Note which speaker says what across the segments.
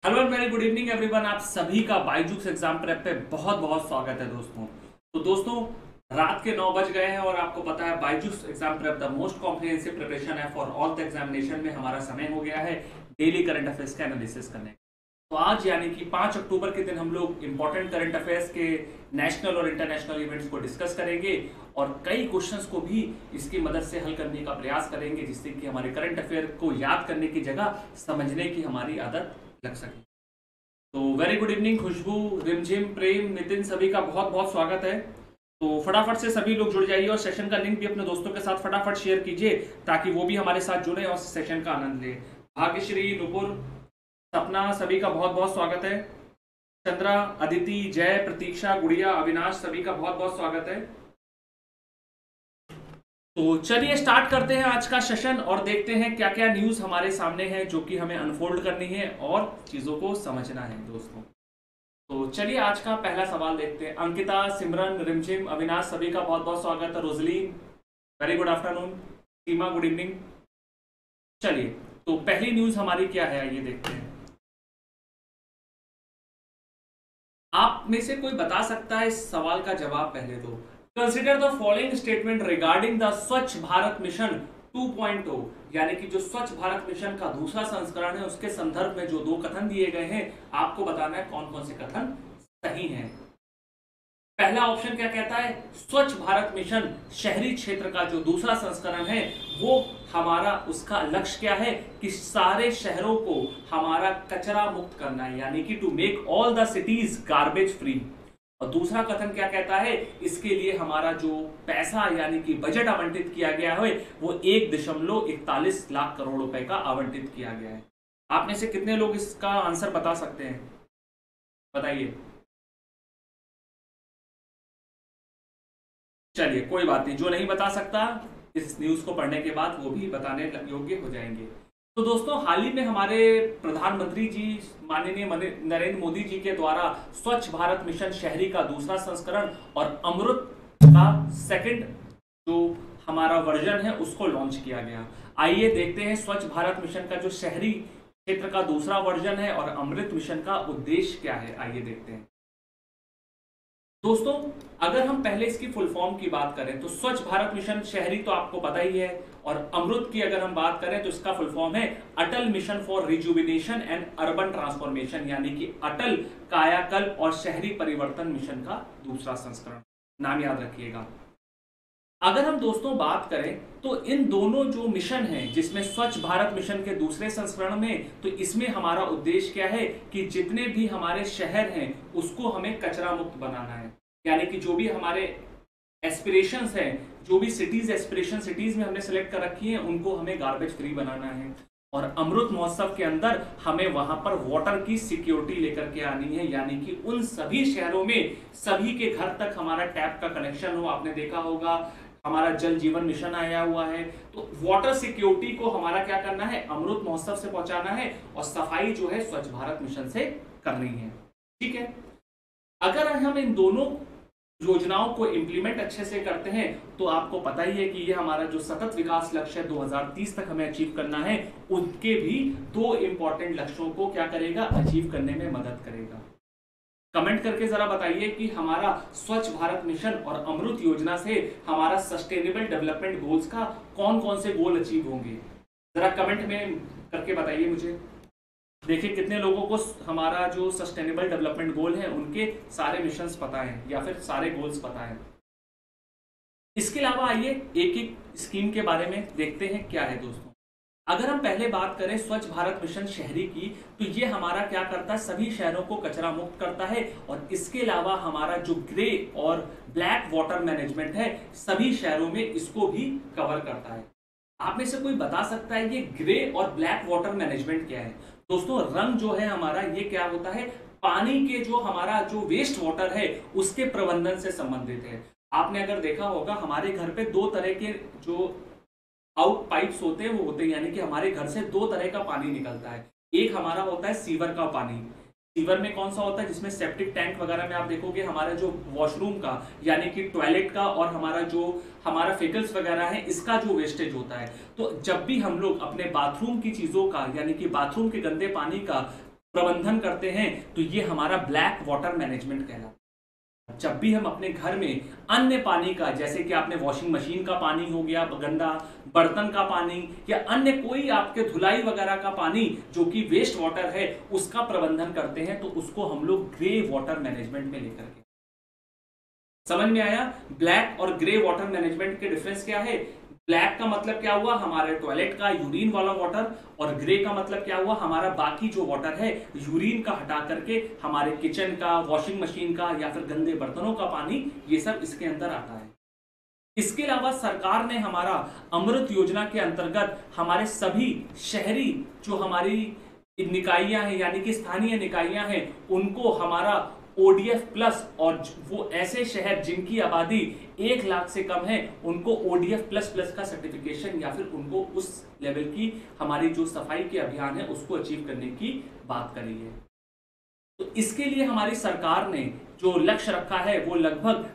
Speaker 1: Hello and very good evening everyone. आप सभी का बायजूस एग्जाम प्रेप पे बहुत बहुत स्वागत है दोस्तों। तो दोस्तों, रात के 9 बज गए हैं और आपको पता है Byju's exam prep the most comprehensive preparation है फॉर ऑल द एग्जामिनेशन में हमारा समय हो गया है डेली करंट अफेयर्स का एनालिसिस करने का। तो आज यानी कि 5 अक्टूबर के दिन हम लोग इंपॉर्टेंट करंट अफेयर्स के नेशनल और इंटरनेशनल इवेंट्स को डिस्कस करेंगे और कई क्वेश्चंस को भी इसकी मदद से हल करने का प्रयास करेंगे, जिससे कि हमारे करंट अफेयर को याद करने की जगह समझने की हमारी आदत लग सके। तो वेरी गुड इवनिंग खुशबू, रिमझिम, प्रेम, नितिन, सभी का बहुत बहुत स्वागत है। तो फटाफट से सभी लोग जुड़ जाइए और सेशन का लिंक भी अपने दोस्तों के साथ फटाफट शेयर कीजिए ताकि वो भी हमारे साथ जुड़े और सेशन का आनंद ले। भाग्यश्री, नुपुर, सपना, सभी का बहुत बहुत स्वागत है। चंद्रा, अदिति, जय, प्रतीक्षा, गुड़िया, अविनाश, सभी का बहुत बहुत स्वागत है। तो चलिए स्टार्ट करते हैं आज का सेशन और देखते हैं क्या क्या न्यूज हमारे सामने है जो कि हमें अनफोल्ड करनी है और चीजों को समझना है दोस्तों। तो चलिए आज का पहला सवाल देखते हैं। अंकिता, सिमरन, रिमझिम, अविनाश, सभी का बहुत बहुत स्वागत है। Roseline, very good afternoon. Seema, good evening. चलिए, तो पहली न्यूज हमारी क्या है आइए देखते हैं। आप में से कोई बता सकता है इस सवाल का जवाब? पहले तो consider the following statement regarding the Swachh Bharat mission 2.0, यानी कि जो स्वच्छ भारत मिशन का दूसरा संस्करण है उसके संदर्भ में जो दो कथन दिए गए हैं आपको बताना है कौन कौन से कथन सही हैं। पहला ऑप्शन क्या कहता है? स्वच्छ भारत मिशन शहरी क्षेत्र का जो दूसरा संस्करण है वो हमारा उसका लक्ष्य क्या है कि सारे शहरों को हमारा कचरा मुक्त करना है, यानी कि to make all the cities garbage free. और दूसरा कथन क्या कहता है? इसके लिए हमारा जो पैसा यानी कि बजट आवंटित किया गया है वो 1.41 लाख करोड़ रुपए का आवंटित किया गया है। आप में से कितने लोग इसका आंसर बता सकते हैं? बताइए। चलिए कोई बात नहीं, जो नहीं बता सकता इस न्यूज को पढ़ने के बाद वो भी बताने योग्य हो जाएंगे। तो दोस्तों, हाल ही में हमारे प्रधानमंत्री जी माननीय नरेंद्र मोदी जी के द्वारा स्वच्छ भारत मिशन शहरी का दूसरा संस्करण और अमृत का सेकंड जो हमारा वर्जन है उसको लॉन्च किया गया। आइए देखते हैं स्वच्छ भारत मिशन का जो शहरी क्षेत्र का दूसरा वर्जन है और अमृत मिशन का उद्देश्य क्या है, आइए देखते हैं। दोस्तों, अगर हम पहले इसकी फुल फॉर्म की बात करें तो स्वच्छ भारत मिशन शहरी तो आपको पता ही है, और अमृत की अगर हम बात करें तो इसका फुल फॉर्म है Atal mission for rejuvenation and urban transformation, यानी कि अटल कायाकल्प और शहरी परिवर्तन मिशन का दूसरा संस्करण। नाम याद रखिएगा। अगर हम दोस्तों बात करें तो इन दोनों जो मिशन हैं जिसमें स्वच्छ भारत मिशन के दूसरे संस्करण में, तो इसमें हमारा उद्देश्य क्या है कि जितने भी हमारे शहर हैं उसको हमें कचरा मुक्त बनाना है, यानी कि जो भी हमारे एस्पिरेशंस हैं, जो भी सिटीज एस्पिरेशन सिटीज में हमने सेलेक्ट कर रखी हैं उनको हमें गार्बेज फ्री बनाना है। और अमृत महोत्सव के अंदर हमें वहां पर वाटर की सिक्योरिटी लेकर के आनी है, यानी कि उन सभी शहरों में सभी के घर तक हमारा टैप का कनेक्शन हो। आपने देखा होगा हमारा जल जीवन मिशन आया हुआ है, तो वाटर सिक्योरिटी को हमारा क्या करना है? अमृत महोत्सव से पहुंचाना है और सफाई जो है स्वच्छ भारत मिशन से करनी है। ठीक है, अगर हम इन दोनों योजनाओं को इंप्लीमेंट अच्छे से करते हैं तो आपको पता ही है कि ये हमारा जो सतत विकास लक्ष्य 2030 तक हमें अचीव करना है, उनके भी दो इंपॉर्टेंट लक्ष्यों को क्या करेगा? अचीव करने में मदद करेगा। कमेंट करके जरा बताइए कि हमारा स्वच्छ भारत मिशन और अमृत योजना से हमारा सस्टेनेबल डेवलपमेंट गोल्स का कौन कौन से गोल अचीव होंगे, जरा कमेंट में करके बताइए मुझे। देखिए कितने लोगों को हमारा जो सस्टेनेबल डेवलपमेंट गोल है उनके सारे मिशंस पता है या फिर सारे गोल्स पता है। इसके अलावा आइए एक एक स्कीम के बारे में देखते हैं क्या है दोस्तों। अगर हम पहले बात करें स्वच्छ भारत मिशन शहरी की, तो ये हमारा क्या करता है? सभी शहरों को कचरा मुक्त करता है और इसके अलावा हमारा जो ग्रे और ब्लैक वाटर मैनेजमेंट है सभी शहरों में इसको भी कवर करता है। आप में से कोई बता सकता है ये ग्रे और ब्लैक वाटर मैनेजमेंट क्या है? दोस्तों, रंग जो है हमारा ये क्या होता है? पानी के जो हमारा जो वेस्ट वाटर है उसके प्रबंधन से संबंधित है। आपने अगर देखा होगा हमारे घर पे दो तरह के जो आउट पाइप्स होते हैं वो होते हैं, यानी कि हमारे घर से दो तरह का पानी निकलता है। एक हमारा होता है सीवर का पानी। सीवर में कौन सा होता है? जिसमें सेप्टिक टैंक वगैरह में आप देखोगे हमारा जो वॉशरूम का यानी कि टॉयलेट का और हमारा जो हमारा फेकल्स वगैरह है इसका जो वेस्टेज होता है। तो जब भी हम लोग अपने बाथरूम की चीजों का यानी कि बाथरूम के गंदे पानी का प्रबंधन करते हैं तो ये हमारा ब्लैक वाटर मैनेजमेंट कहलाता है। जब भी हम अपने घर में अन्य पानी का, जैसे कि आपने वॉशिंग मशीन का पानी हो गया गंदा, बर्तन का पानी या अन्य कोई आपके धुलाई वगैरह का पानी जो कि वेस्ट वाटर है, उसका प्रबंधन करते हैं तो उसको हम लोग ग्रे वाटर मैनेजमेंट में लेकर के। समझ में आया? ब्लैक और ग्रे वाटर मैनेजमेंट के डिफरेंस क्या है? ब्लैक का मतलब क्या हुआ? हमारे टॉयलेट का यूरिन वाला वाटर, और ग्रे का मतलब क्या हुआ? हमारा बाकी जो वाटर है यूरिन का हटा करके हमारे किचन का, वॉशिंग मशीन का या फिर गंदे बर्तनों का पानी, ये सब इसके अंदर आता है। इसके अलावा सरकार ने हमारा अमृत योजना के अंतर्गत हमारे सभी शहरी जो हमारी निकाइयां हैं यानी कि स्थानीय निकाइयां हैं, उनको हमारा ODF प्लस, और वो ऐसे शहर जिनकी आबादी 1 लाख से कम है उनको ODF प्लस प्लस का सर्टिफिकेशन या फिर उनको उस लेवल की हमारी जो सफाई के अभियान है उसको अचीव करने की बात करी है। तो इसके लिए हमारी सरकार ने जो लक्ष्य रखा है वो लगभग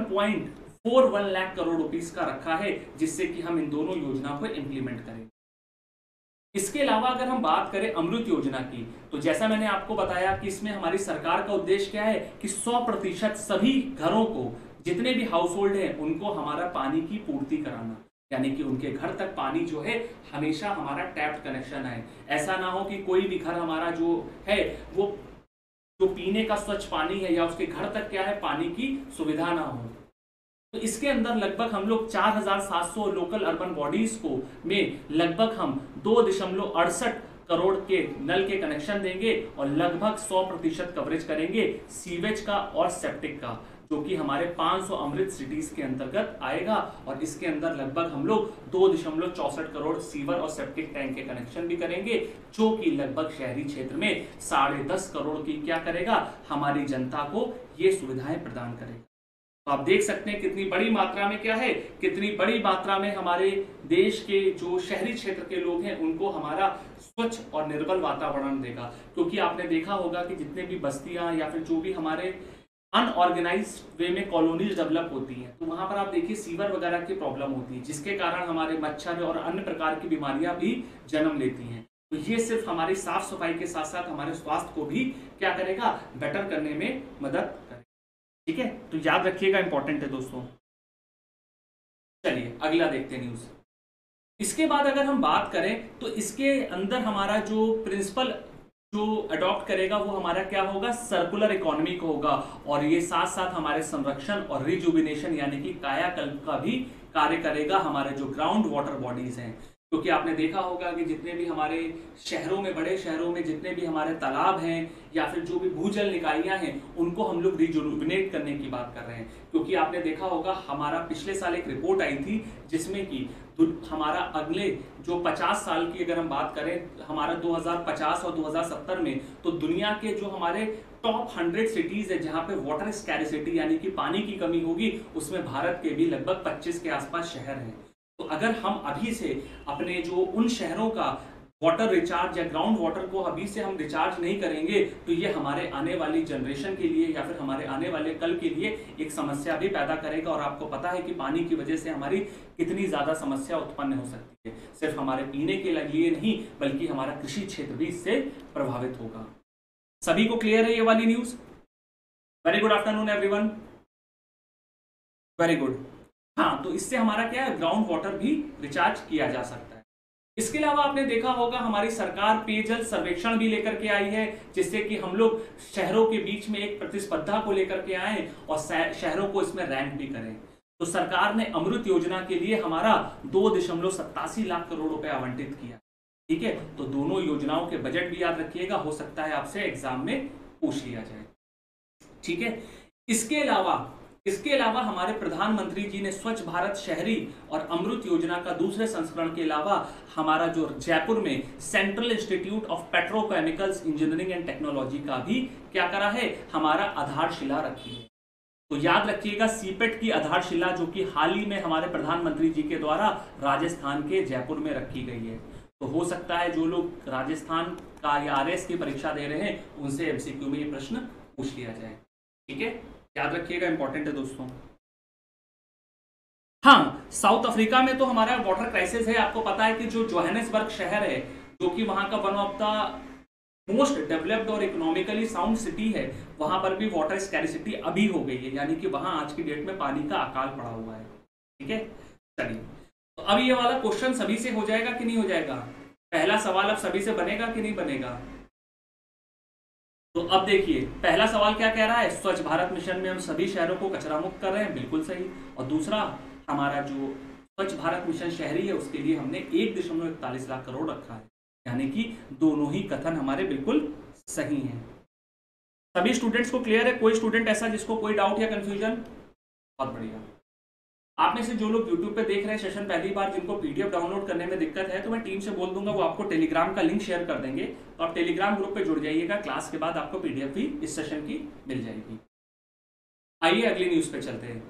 Speaker 1: 1.41 लाख करोड़ रुपीस का रखा है, जिससे कि हम इन दोनों योजनाओं को इंप्लीमेंट करें। इसके अलावा अगर हम बात करें अमृत योजना की, तो जैसा मैंने आपको बताया कि इसमें हमारी सरकार का उद्देश्य क्या है कि 100% सभी घरों को, जितने भी हाउस होल्ड हैं, उनको हमारा पानी की पूर्ति कराना, यानी कि उनके घर तक पानी जो है हमेशा हमारा टैप्ड कनेक्शन है। ऐसा ना हो कि कोई भी घर हमारा जो है वो जो पीने का स्वच्छ पानी है या उसके घर तक क्या है पानी की सुविधा ना हो। तो इसके अंदर लगभग हम लोग 4700 लोकल अर्बन बॉडीज को में लगभग हम 2.68 करोड़ के नल के कनेक्शन देंगे और लगभग 100% कवरेज करेंगे सीवेज का और सेप्टिक का, जो कि हमारे 500 अमृत सिटीज के अंतर्गत आएगा। और इसके अंदर लगभग हम लोग 2.64 करोड़ सीवर और सेप्टिक टैंक के कनेक्शन भी करेंगे, जो कि लगभग शहरी क्षेत्र में 10.5 करोड़ की क्या करेगा, हमारी जनता को ये सुविधाएं प्रदान करेगा। तो आप देख सकते हैं कितनी बड़ी मात्रा में क्या है, कितनी बड़ी मात्रा में हमारे देश के जो शहरी क्षेत्र के लोग हैं उनको हमारा स्वच्छ और निर्मल वातावरण देगा। क्योंकि आपने देखा होगा कि जितने भी बस्तियां या फिर जो भी हमारे अनऑर्गेनाइज्ड वे में कॉलोनीज डेवलप होती हैं, तो वहां पर आप देखिए सीवर वगैरह की प्रॉब्लम होती है, जिसके कारण हमारे मच्छर और अन्य प्रकार की बीमारियां भी जन्म लेती हैं। तो ये सिर्फ हमारी साफ सफाई के साथ साथ हमारे स्वास्थ्य को भी क्या करेगा, बेटर करने में मदद करेगा। ठीक है, तो याद रखिएगा, इंपॉर्टेंट है दोस्तों। चलिए अगला देखते हैं न्यूज। इसके बाद अगर हम बात करें तो इसके अंदर हमारा जो प्रिंसिपल जो अडॉप्ट करेगा वो हमारा क्या होगा, सर्कुलर इकोनॉमी को होगा, और ये साथ साथ हमारे संरक्षण और रिजुविनेशन यानी कि कायाकल्प का भी कार्य करेगा हमारे जो ग्राउंड वाटर बॉडीज हैं। क्योंकि आपने देखा होगा कि जितने भी हमारे शहरों में, बड़े शहरों में जितने भी हमारे तालाब हैं या फिर जो भी भूजल निकाइयां हैं, उनको हम लोग रिजुविनेट करने की बात कर रहे हैं। क्योंकि आपने देखा होगा हमारा पिछले साल एक रिपोर्ट आई थी जिसमें कि हमारा अगले जो 50 साल की अगर हम बात करें, हमारा 2050 और 2070 में, तो दुनिया के जो हमारे टॉप 100 सिटीज है जहां पे वाटर स्कैरिसिटी यानी कि पानी की कमी होगी, उसमें भारत के भी लगभग 25 के आसपास शहर हैं। तो अगर हम अभी से अपने जो उन शहरों का वाटर रिचार्ज या ग्राउंड वाटर को अभी से हम रिचार्ज नहीं करेंगे तो ये हमारे आने वाली जनरेशन के लिए या फिर हमारे आने वाले कल के लिए एक समस्या भी पैदा करेगा। और आपको पता है कि पानी की वजह से हमारी कितनी ज्यादा समस्या उत्पन्न हो सकती है, सिर्फ हमारे पीने के लिए नहीं बल्कि हमारा कृषि क्षेत्र भी इससे प्रभावित होगा। सभी को क्लियर है ये वाली news? Very good afternoon everyone, very good. हाँ, तो इससे हमारा क्या है, ग्राउंड वाटर भी रिचार्ज किया जा सकता है। इसके अलावा आपने देखा होगा हमारी सरकार पेयजल सर्वेक्षण भी लेकर के आई है, जिससे कि हम लोग शहरों के बीच में एक प्रतिस्पर्धा को लेकर के आए और शहरों को इसमें रैंक भी करें। तो सरकार ने अमृत योजना के लिए हमारा 2.87 लाख करोड़ रुपए आवंटित किया। ठीक है, तो दोनों योजनाओं के बजट भी याद रखिएगा, हो सकता है आपसे एग्जाम में पूछ लिया जाए। ठीक है, इसके अलावा हमारे प्रधानमंत्री जी ने स्वच्छ भारत शहरी और अमृत योजना का दूसरे संस्करण के अलावा हमारा जो जयपुर में central institute of petrochemicals engineering and technology का भी क्या करा है, हमारा आधारशिला रखी है। तो याद रखिएगा सीपेट की आधारशिला जो कि हाल ही में हमारे प्रधानमंत्री जी के द्वारा राजस्थान के जयपुर में रखी गई है। तो हो सकता है जो लोग राजस्थान का या RS की परीक्षा दे रहे हैं उनसे MCQ में ये प्रश्न पूछ लिया जाए। ठीक है, याद रखिएगा, इंपॉर्टेंट है दोस्तों। हाँ, साउथ अफ्रीका में तो हमारा वाटर क्राइसिस है। आपको पता है कि जो जोहानिसबर्ग शहर है जो कि वहां का one of the most developed और इकोनॉमिकली साउंड सिटी है, वहां पर भी वाटर स्कैरिसिटी अभी हो गई है, यानी कि वहां आज की डेट में पानी का अकाल पड़ा हुआ है। ठीक है, चलिए, तो अब ये वाला क्वेश्चन सभी से हो जाएगा कि नहीं हो जाएगा? पहला सवाल अब सभी से बनेगा कि नहीं बनेगा? तो अब देखिए, पहला सवाल क्या कह रहा है, स्वच्छ भारत मिशन में हम सभी शहरों को कचरा मुक्त कर रहे हैं, बिल्कुल सही। और दूसरा, हमारा जो स्वच्छ भारत मिशन शहरी है उसके लिए हमने 1.41 लाख करोड़ रखा है, यानी कि दोनों ही कथन हमारे बिल्कुल सही हैं। सभी स्टूडेंट्स को क्लियर है? कोई स्टूडेंट ऐसा जिसको कोई डाउट या कंफ्यूजन? बहुत बढ़िया। आप में से जो लोग YouTube पे देख रहे हैं सेशन पहली बार, जिनको PDF डाउनलोड करने में दिक्कत है, तो मैं टीम से बोल दूंगा वो आपको टेलीग्राम का लिंक शेयर कर देंगे, तो आप टेलीग्राम ग्रुप पे जुड़ जाइएगा। क्लास के बाद आपको PDF भी इस सेशन की मिल जाएगी। आइए अगली न्यूज पे चलते हैं।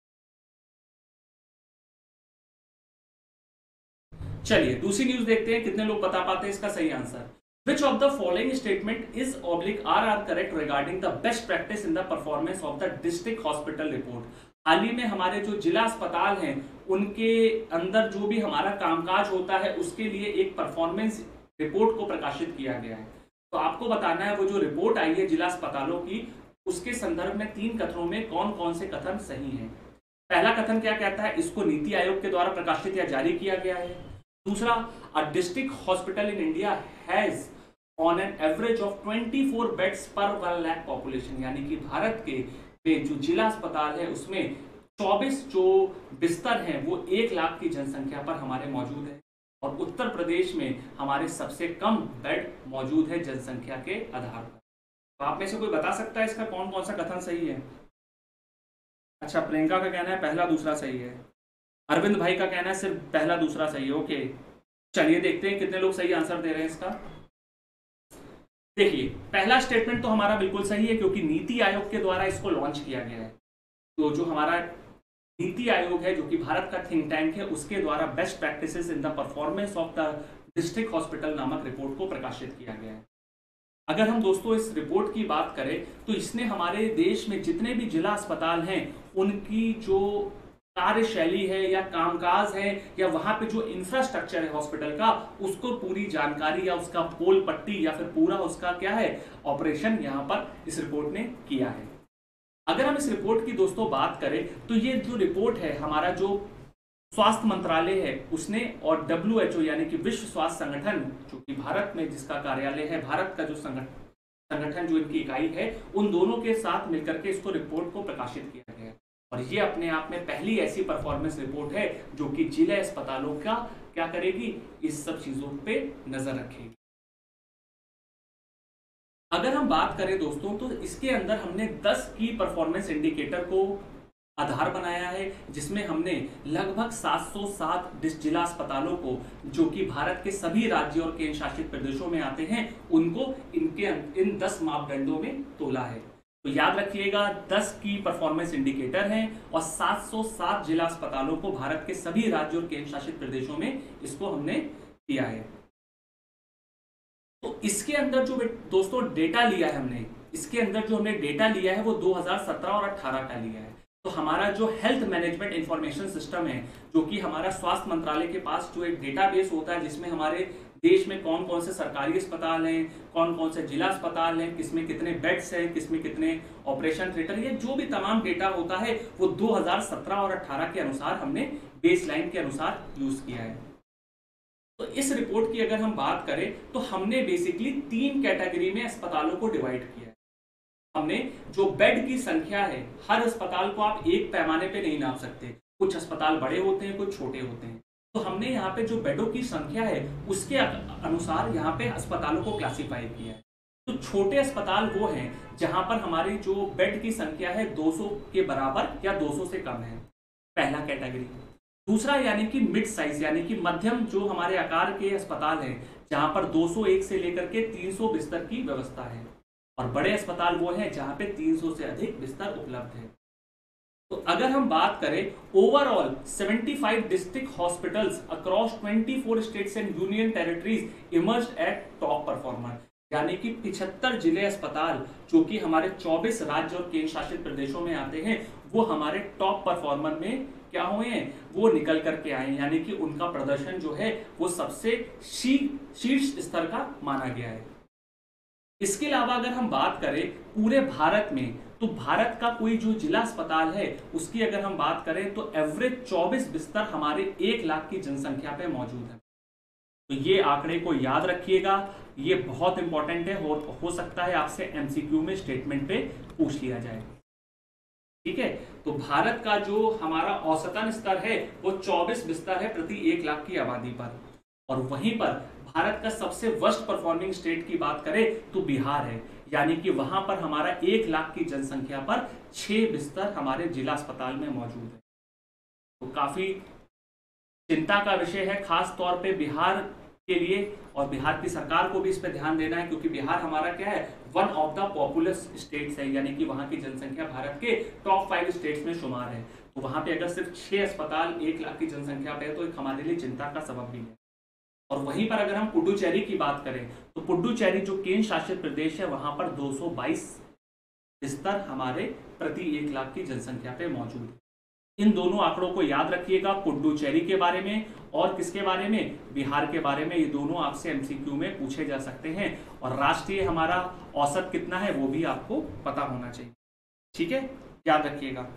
Speaker 1: चलिए दूसरी न्यूज देखते हैं, कितने लोग बता पाते हैं इसका सही answer. Which of the following statement is /are correct regarding the best practice in the performance of the district hospital report? हाल ही में हमारे जो जिला अस्पताल हैं उनके अंदर जो भी हमारा कामकाज होता है उसके लिए एक परफॉर्मेंस रिपोर्ट को प्रकाशित किया गया है। तो आपको बताना है वो जो रिपोर्ट आई है जिला अस्पतालों की, उसके संदर्भ में 3 कथनों में कौन कौन से कथन सही हैं। पहला कथन क्या कहता है, इसको नीति आयोग के द्वारा प्रकाशित या जारी किया गया है। दूसरा, a district hospital in India has on an average of 24 beds पर 1 लाख पॉपुलेशन, यानी कि भारत के जो जिला अस्पताल है उसमें 24 जो बिस्तर हैं वो 1 लाख की जनसंख्या पर हमारे मौजूद है। और उत्तर प्रदेश में हमारे सबसे कम बेड मौजूद है जनसंख्या के आधार पर। तो आप में से कोई बता सकता है इसका कौन कौन सा कथन सही है? अच्छा, प्रियंका का कहना है पहला दूसरा सही है, अरविंद भाई का कहना है सिर्फ पहला दूसरा सही है। ओके, चलिए देखते हैं कितने लोग सही आंसर दे रहे हैं इसका। देखिए, पहला स्टेटमेंट तो हमारा बिल्कुल सही है क्योंकि नीति आयोग के द्वारा इसको लॉन्च किया गया है। तो जो हमारा नीति आयोग है जो कि भारत का थिंक टैंक है, उसके द्वारा best practices in the performance of the district hospital नामक रिपोर्ट को प्रकाशित किया गया है। अगर हम दोस्तों इस रिपोर्ट की बात करें तो इसने हमारे देश में जितने भी जिला अस्पताल हैं उनकी जो कार्यशैली है या कामकाज है या वहां पे जो इंफ्रास्ट्रक्चर है हॉस्पिटल का, उसको पूरी जानकारी या उसका पोल पट्टी या फिर पूरा उसका क्या है ऑपरेशन यहाँ पर इस रिपोर्ट ने किया है। अगर हम इस रिपोर्ट की दोस्तों बात करें तो ये जो रिपोर्ट है हमारा जो स्वास्थ्य मंत्रालय है उसने और WHO यानी कि विश्व स्वास्थ्य संगठन जो कि भारत में जिसका कार्यालय है, भारत का जो संगठन जो इनकी इकाई है, उन दोनों के साथ मिलकर के इसको रिपोर्ट को प्रकाशित किया गया है। और ये अपने आप में पहली ऐसी परफॉर्मेंस रिपोर्ट है जो कि जिला अस्पतालों का क्या करेगी, इस सब चीजों पे नजर रखेगी। अगर हम बात करें दोस्तों तो इसके अंदर हमने 10 की परफॉर्मेंस इंडिकेटर को आधार बनाया है, जिसमें हमने लगभग 707 जिला अस्पतालों को जो कि भारत के सभी राज्यों और केंद्र शासित प्रदेशों में आते हैं उनको इन 10 मापदंडों में तोला है। तो याद रखिएगा 10 की परफॉर्मेंस इंडिकेटर हैं और 707 जिला अस्पतालों को भारत के सभी राज्यों और केंद्र शासित प्रदेशों में इसको हमने किया है। तो इसके अंदर जो दोस्तों डेटा लिया है हमने, इसके अंदर जो हमने डेटा लिया है वो 2017 और 18 का लिया है। तो हमारा जो हेल्थ मैनेजमेंट इंफॉर्मेशन सिस्टम है जो कि हमारा स्वास्थ्य मंत्रालय के पास जो एक डेटाबेस होता है जिसमें हमारे देश में कौन कौन से सरकारी अस्पताल हैं, कौन कौन से जिला अस्पताल हैं, किसमें कितने बेड्स हैं, किसमें कितने ऑपरेशन थिएटर, ये जो भी तमाम डेटा होता है वो 2017 और 18 के अनुसार हमने बेसलाइन के अनुसार यूज किया है। तो इस रिपोर्ट की अगर हम बात करें तो हमने बेसिकली 3 कैटेगरी में अस्पतालों को डिवाइड किया है। हमने जो बेड की संख्या है, हर अस्पताल को आप एक पैमाने पे नहीं नाप सकते, कुछ अस्पताल बड़े होते हैं, कुछ छोटे होते हैं। तो हमने यहाँ पे जो बेडों की संख्या है उसके अनुसार यहाँ पे अस्पतालों को क्लासिफाई किया है। तो छोटे अस्पताल वो हैं जहां पर हमारी जो बेड की संख्या है 200 के बराबर या 200 से कम है, पहला कैटेगरी। दूसरा यानी कि मिड साइज यानी कि मध्यम जो हमारे आकार के अस्पताल हैं जहां पर 201 से लेकर के 300 बिस्तर की व्यवस्था है। और बड़े अस्पताल वो हैं जहां पे 300 से अधिक बिस्तर उपलब्ध है। तो अगर हम बात करें overall 75 district hospitals across 24 states and union territories emerged at top performer, यानी कि 75 जिले अस्पताल जो कि हमारे 24 राज्य और केंद्र शासित प्रदेशों में आते हैं वो हमारे टॉप परफॉर्मर में क्या हुए हैं, वो निकल करके आए, यानी कि उनका प्रदर्शन जो है वो सबसे शीर्ष स्तर का माना गया है। इसके अलावा अगर हम बात करें पूरे भारत में, तो भारत का कोई जो जिला अस्पताल है उसकी अगर हम बात करें तो एवरेज 24 बिस्तर हमारे 1 लाख की जनसंख्या पे मौजूद है। तो ये आंकड़े को याद रखिएगा, ये बहुत इंपॉर्टेंट है, हो सकता है आपसे एमसीक्यू में स्टेटमेंट पे पूछ लिया जाए। ठीक है, तो भारत का जो हमारा औसतन स्तर है वो 24 बिस्तर है प्रति 1 लाख की आबादी पर। और वहीं पर भारत का सबसे वर्स्ट परफॉर्मिंग स्टेट की बात करें तो बिहार है, यानी कि वहां पर हमारा 1 लाख की जनसंख्या पर 6 बिस्तर हमारे जिला अस्पताल में मौजूद है। तो काफी चिंता का विषय है, खास तौर पे बिहार के लिए, और बिहार की सरकार को भी इस पर ध्यान देना है, क्योंकि बिहार हमारा क्या है, one of the populous states है, यानी कि वहां की जनसंख्या भारत के टॉप 5 स्टेट्स में शुमार है। तो वहां पे अगर सिर्फ 6 अस्पताल 1 लाख की जनसंख्या पे है तो एक हमारे लिए चिंता का सबब भी है। और वहीं पर अगर हम पुडुचेरी की बात करें तो पुडुचेरी जो केंद्र शासित प्रदेश है वहां पर 222 बिस्तर हमारे प्रति 1 लाख की जनसंख्या पे मौजूद है। इन दोनों आंकड़ों को याद रखिएगा, पुडुचेरी के बारे में और किसके बारे में, बिहार के बारे में। ये दोनों आपसे एमसीक्यू में पूछे जा सकते हैं। और राष्ट्रीय हमारा औसत कितना है वो भी आपको पता होना चाहिए। ठीक है, याद रखिएगा।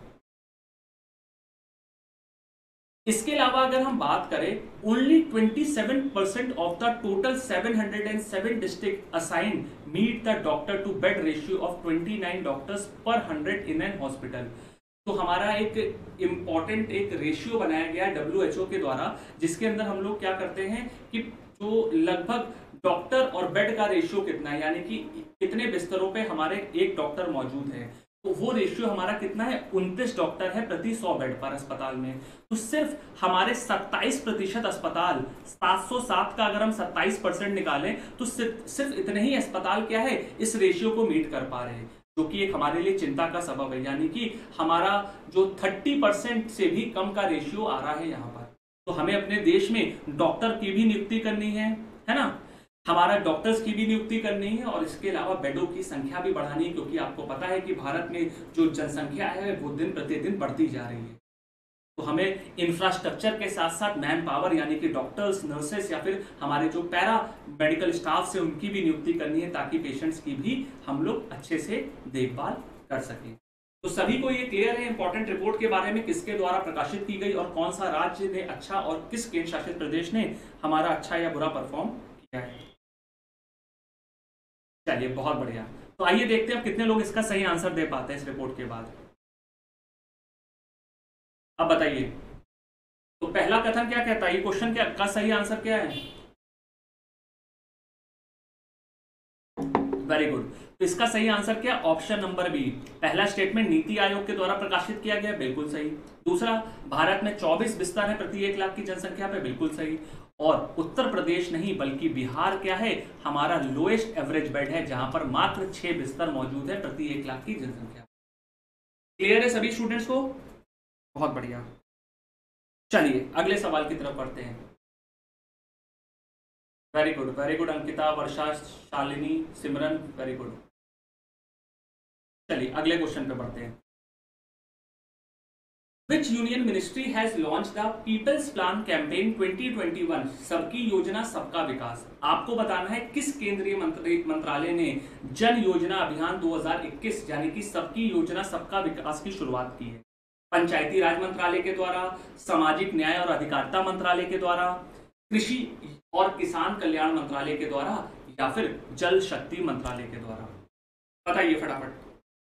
Speaker 1: इसके अलावा अगर हम बात करें, only 27% of the total 707 district as in meet the doctor to bed ratio of 29 doctors पर 100 इन एन हॉस्पिटल। तो हमारा एक इंपॉर्टेंट एक रेशियो बनाया गया WHO के द्वारा, जिसके अंदर हम लोग क्या करते हैं कि जो लगभग डॉक्टर और बेड का रेशियो कितना है, यानी कि कितने बिस्तरों पे हमारे एक डॉक्टर मौजूद है, तो वो रेशियो हमारा कितना है, 29 डॉक्टर है प्रति 100 बेड पर अस्पताल में। तो सिर्फ हमारे 27% अस्पताल, 707 का अगर हम 27% निकालें तो सिर्फ इतने ही अस्पताल क्या है, इस रेशियो को मीट कर पा रहे हैं, जो कि एक हमारे लिए चिंता का सबब है। यानी कि हमारा जो 30% से भी कम का रेशियो आ रहा है यहाँ पर। तो हमें अपने देश में डॉक्टर की भी नियुक्ति करनी है ना, हमारा डॉक्टर्स की भी नियुक्ति करनी है, और इसके अलावा बेडों की संख्या भी बढ़ानी है, क्योंकि आपको पता है कि भारत में जो जनसंख्या है वो दिन प्रतिदिन बढ़ती जा रही है। तो हमें इंफ्रास्ट्रक्चर के साथ साथ मैन पावर, यानी कि डॉक्टर्स, नर्सेस या फिर हमारे जो पैरा मेडिकल स्टाफ से उनकी भी नियुक्ति करनी है, ताकि पेशेंट्स की भी हम लोग अच्छे से देखभाल कर सकें। तो सभी को ये क्लियर है इंपॉर्टेंट रिपोर्ट के बारे में, किसके द्वारा प्रकाशित की गई और कौन सा राज्य ने अच्छा और किस केंद्र शासित प्रदेश ने हमारा अच्छा या बुरा परफॉर्म किया है। चलिए, बहुत बढ़िया। तो आइए देखते हैं अब कितने लोग इसका सही आंसर दे पाते हैं इस रिपोर्ट के बाद। अब बताइए, तो पहला कथन क्या कहता है, ये क्वेश्चन क्या का सही आंसर क्या है? Very good. तो इसका सही आंसर क्या, ऑप्शन नंबर बी। पहला स्टेटमेंट नीति आयोग के द्वारा प्रकाशित किया गया, बिल्कुल सही। दूसरा, भारत में 24 बिस्तर है प्रति 1 लाख की जनसंख्या पे, बिल्कुल सही। और उत्तर प्रदेश नहीं बल्कि बिहार क्या है, हमारा लोएस्ट एवरेज बेड है, जहां पर मात्र 6 बिस्तर मौजूद है प्रति 1 लाख की जनसंख्या। क्लियर है सभी स्टूडेंट्स को? बहुत बढ़िया। चलिए अगले सवाल की तरफ बढ़ते हैं। Very good Ankita, Varsha, Shalini, Simran, very good. चलिए अगले क्वेश्चन पे बढ़ते हैं। Which union ministry has launched the People's Plan Campaign 2021? सबकी योजना सबका विकास। आपको बताना है किस केंद्रीय मंत्रालय ने जन योजना अभियान 2021 यानी कि सबकी योजना सबका विकास की शुरुआत की है। पंचायती राज मंत्रालय के द्वारा, सामाजिक न्याय और अधिकारिता मंत्रालय के द्वारा, कृषि और किसान कल्याण मंत्रालय के द्वारा, या फिर जल शक्ति मंत्रालय के द्वारा? बताइए फटाफट।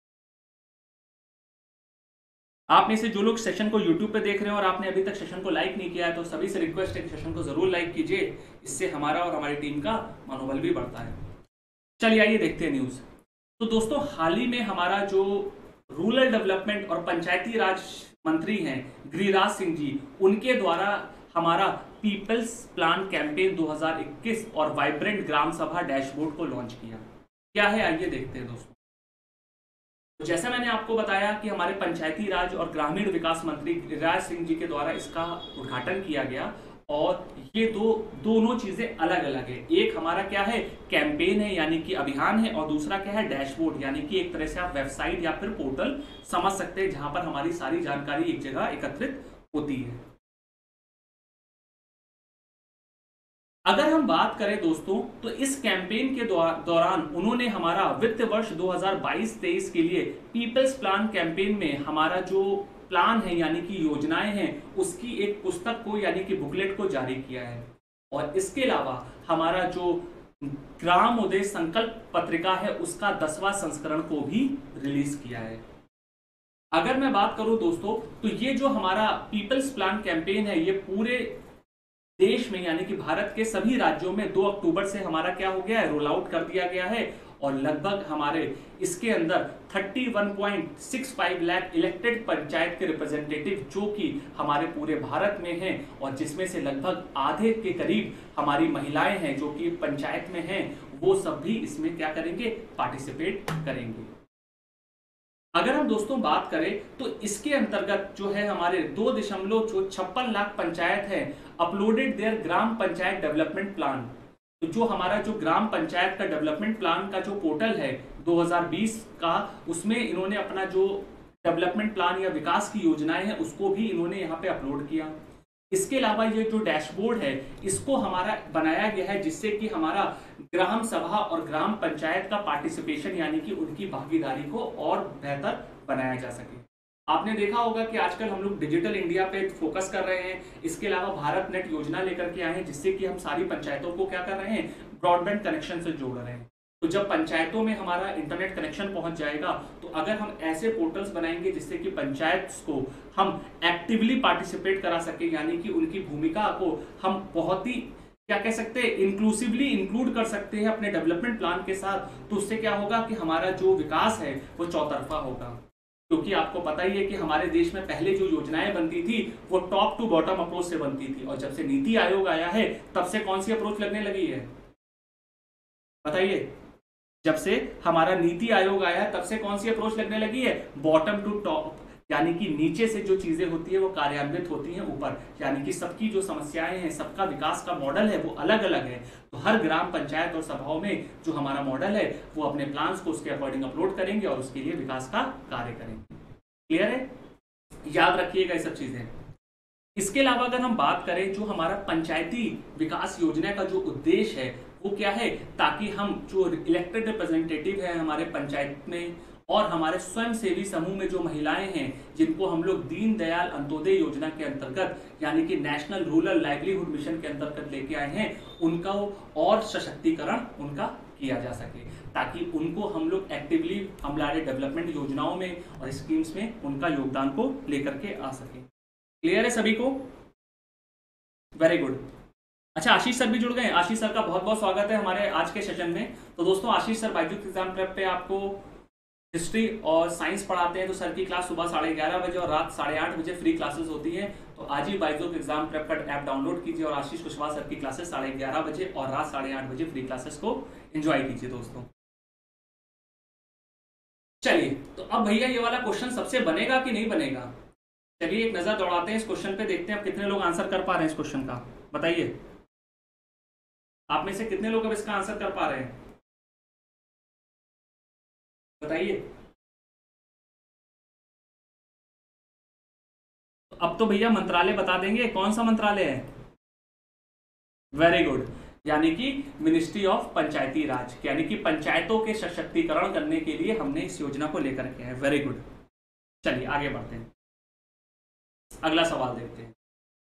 Speaker 1: आप में से जो लोग सेशन को YouTube पे देख रहे हैं और आपने अभी तक सेशन को लाइक नहीं किया है, तो सभी से रिक्वेस्ट है कि सेशन को जरूर लाइक कीजिए, इससे हमारा और हमारी टीम का मनोबल भी बढ़ता है। चलिए आइए देखते हैं न्यूज। तो दोस्तों, हाल ही में हमारा जो रूरल डेवलपमेंट और पंचायती राज मंत्री हैं गिरिराज सिंह जी, उनके द्वारा हमारा पीपल्स प्लान कैंपेन 2021 और वाइब्रेंट ग्राम सभा डैशबोर्ड को लॉन्च किया। क्या है, आइए देखते हैं दोस्तों। जैसा मैंने आपको बताया कि हमारे पंचायती राज और ग्रामीण विकास मंत्री गिरिराज सिंह जी के द्वारा इसका उद्घाटन किया गया, और ये दोनों चीजें अलग अलग है। एक हमारा क्या है, कैंपेन है यानी कि अभियान है, और दूसरा क्या है, डैशबोर्ड यानी कि एक तरह से आप वेबसाइट या फिर पोर्टल समझ सकते हैं, जहां पर हमारी सारी जानकारी एक जगह एकत्रित होती है। अगर हम बात करें दोस्तों, तो इस कैंपेन के दौरान उन्होंने हमारा वित्त वर्ष 2022-23 के लिए पीपल्स प्लान कैंपेन में हमारा जो प्लान है यानी कि योजनाएं हैं उसकी एक पुस्तक को यानी कि बुकलेट को जारी किया है। और इसके अलावा हमारा जो ग्राम उदय संकल्प पत्रिका है उसका 10वां संस्करण को भी रिलीज किया है। अगर मैं बात करूं दोस्तों, तो ये जो हमारा पीपल्स प्लान कैंपेन है ये पूरे देश में यानी कि भारत के सभी राज्यों में 2 अक्टूबर से हमारा क्या हो गया है, रोल आउट कर दिया गया है। और लगभग हमारे इसके अंदर 31.65 लाख इलेक्टेड पंचायत के रिप्रेजेंटेटिव जो कि हमारे पूरे भारत में हैं और जिसमें से लगभग आधे के करीब हमारी महिलाएं हैं जो कि पंचायत में हैं, वो सब भी इसमें क्या करेंगे, पार्टिसिपेट करेंगे। अगर हम दोस्तों बात करें तो इसके अंतर्गत जो है हमारे 2.56 लाख पंचायत है uploaded their gram panchayat development plan. तो जो हमारा जो ग्राम पंचायत का डेवलपमेंट प्लान का जो पोर्टल है 2020 का, उसमें इन्होंने अपना जो डेवलपमेंट प्लान या विकास की योजनाएं हैं उसको भी इन्होंने यहाँ पे अपलोड किया। इसके अलावा ये जो डैशबोर्ड है इसको हमारा बनाया गया है जिससे कि हमारा ग्राम सभा और ग्राम पंचायत का पार्टिसिपेशन यानी कि उनकी भागीदारी को और बेहतर बनाया जा सके। आपने देखा होगा कि आजकल हम लोग डिजिटल इंडिया पे फोकस कर रहे हैं। इसके अलावा भारत नेट योजना लेकर के आए हैं जिससे कि हम सारी पंचायतों को क्या कर रहे हैं, ब्रॉडबैंड कनेक्शन से जोड़ रहे हैं। तो जब पंचायतों में हमारा इंटरनेट कनेक्शन पहुंच जाएगा तो अगर हम ऐसे पोर्टल्स बनाएंगे जिससे कि पंचायत को हम एक्टिवली पार्टिसिपेट करा सके यानी कि उनकी भूमिका को हम बहुत ही क्या कह सकते हैं, इंक्लूसिवली इंक्लूड कर सकते हैं अपने डेवलपमेंट प्लान के साथ, तो उससे क्या होगा कि हमारा जो विकास है वो चौतरफा होगा। क्योंकि आपको पता ही है कि हमारे देश में पहले जो योजनाएं बनती थी वो टॉप टू बॉटम अप्रोच से बनती थी और जब से नीति आयोग आया है तब से कौन सी अप्रोच लगने लगी है, बताइए। जब से हमारा नीति आयोग आया है तब से कौन सी अप्रोच लगने लगी है, बॉटम टू टॉप, यानी कि नीचे से जो चीजें होती है वो कार्यान्वित होती हैं ऊपर, यानी कि सबकी जो समस्याएं हैं, सबका विकास का मॉडल है वो अलग अलग है। तो हर ग्राम पंचायत और सभाओं में जो हमारा मॉडल है वो अपने प्लान्स को उसके अकॉर्डिंग अपलोड करेंगे और उसके लिए विकास का कार्य करेंगे। क्लियर है, याद रखिएगा ये सब चीजें। इसके अलावा अगर हम बात करें जो हमारा पंचायती विकास योजना का जो उद्देश्य है वो क्या है, ताकि हम जो इलेक्टेड रिप्रेजेंटेटिव है हमारे पंचायत में और हमारे स्वयं सेवी समूह में जो महिलाएं हैं जिनको हम लोग दीनदयाल अंत्योदय योजना के अंतर्गत यानी कि नेशनल रूरल लाइवलीहुड मिशन के अंतर्गत लेके आए हैं, उनका और सशक्तिकरण उनका किया जा सके ताकि उनको हम लोग एक्टिवली हमारे डेवलपमेंट योजनाओं में और स्कीम्स में उनका योगदान को लेकर के आ सके। क्लियर है सभी को, वेरी गुड। अच्छा, आशीष सर भी जुड़ गए। आशीष सर का बहुत बहुत स्वागत है हमारे आज के सेशन में। तो दोस्तों Ashish sir Byju's exam prep पे आपको हिस्ट्री और साइंस पढ़ाते हैं। तो सर की क्लास सुबह 11:30 बजे और रात 8:30 बजे फ्री क्लासेस होती है। तो आज ही बायजूस एग्जाम प्रेप का ऐप डाउनलोड कीजिए और आशीष कुशवाहा सर की क्लासेस 11:30 बजे और रात 8:30 बजे फ्री क्लासेस को एंजॉय कीजिए दोस्तों। चलिए, तो अब भैया ये वाला क्वेश्चन सबसे बनेगा कि नहीं बनेगा, चलिए एक नजर दौड़ाते हैं इस क्वेश्चन पे, देखते हैं अब कितने लोग आंसर कर पा रहे हैं इस क्वेश्चन का। बताइए आप में से कितने लोग अब इसका आंसर कर पा रहे हैं, बताइए। तो अब तो भैया मंत्रालय बता देंगे, कौन सा मंत्रालय है, वेरी गुड, यानी कि मिनिस्ट्री ऑफ पंचायती राज, यानी कि पंचायतों के सशक्तिकरण करने के लिए हमने इस योजना को लेकर के है। वेरी गुड, चलिए आगे बढ़ते हैं, अगला सवाल देखते हैं।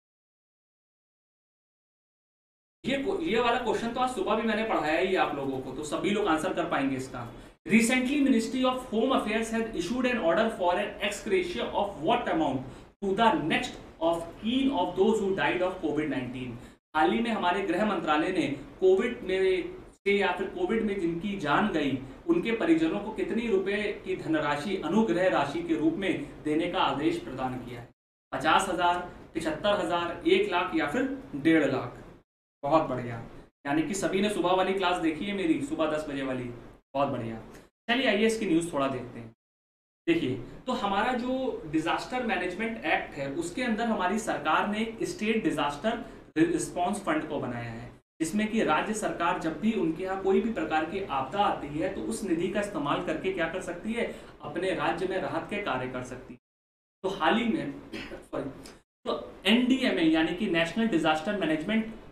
Speaker 1: ये वाला क्वेश्चन तो आज सुबह भी मैंने पढ़ाया ही आप लोगों को, तो सभी लोग आंसर कर पाएंगे इसका। Recently ministry of home affairs has issued an order for an ex gratia of what amount to the next of kin of those who died of कोविड-19। हाल ही में हमारे गृह मंत्रालय ने कोविड में से या फिर कोविड में जिनकी जान गई उनके परिजनों को कितनी रुपए की धनराशि अनुग्रह राशि के रूप में देने का आदेश प्रदान किया है। 50,000, 75,000, 1 लाख या फिर 1.5 लाख। बहुत बढ़िया, यानी कि सभी ने सुबह वाली क्लास देखी है मेरी, सुबह 10 बजे वाली, बहुत बढ़िया। चलिए आइए इसकी न्यूज़ थोड़ा देखते हैं। देखिए, तो हमारा जो डिजास्टर मैनेजमेंट एक्ट है उसके अंदर हमारी सरकार ने स्टेट डिजास्टर रिस्पॉन्स फंड को बनाया है, जिसमें कि राज्य सरकार जब भी उनके यहाँ कोई भी प्रकार की आपदा आती है तो उस निधि का इस्तेमाल करके क्या कर सकती है, अपने राज्य में राहत के कार्य कर सकती है। तो हाल ही में तो NDMA यानी कि नेशनल डिजास्टर मैनेजमेंट